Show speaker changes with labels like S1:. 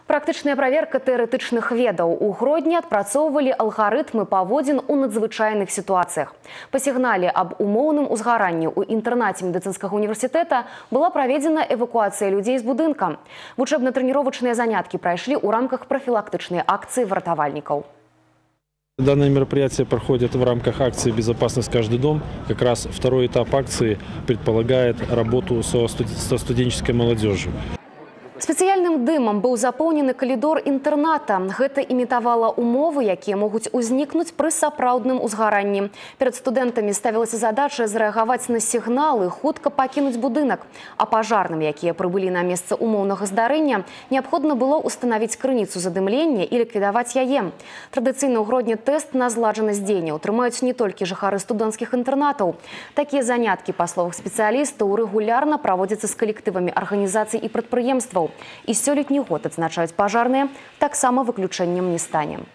S1: Практычная праверка тэарэтычных ведаў. У Гродні адпрацоўвалі алгарытмы паводзін у надзвычайных сітуацыях. Па сігнале аб умоўным узгаранні ў інтэрнаце медыцынскага універсітэта была праведзена эвакуацыя людзей з будынка. Вучэбна-трэніровачныя заняткі прайшлі ў рамках профилактычнай акцыі вартавальнікаў.
S2: Данное мероприятие проходит в рамках акции «Безопасность. Каждый дом». Как раз второй этап акции предполагает работу со студенческой молодежью.
S1: Спецыяльным дымам быў запоўнены калідор інтэрната. Гэта імітавала умовы, якія могуць узнікнуць пры сапраўдным узгаранні. Перад студэнтамі ставілася задача зрэагаваць на сігналы, хутка пакінуць будынак. А пажарным, якія прыбылі на месца умоўнага здарэння, неабходна было ўстанавіць крыніцу задымлення і ліквідаваць яе. Традыцыйна ў Гродні тэст на зладжанасць дзеянняў трымаюць не толькі жыхары студэнцкіх інтэрнатаў. Такія заняткі, па словах спецыялістаў, рэгулярна праводзяцца з калектывамі арганізацый і прадпрыемстваў. І сёлетні год адзначаюць пажарныя, таксама выключэннем не стане.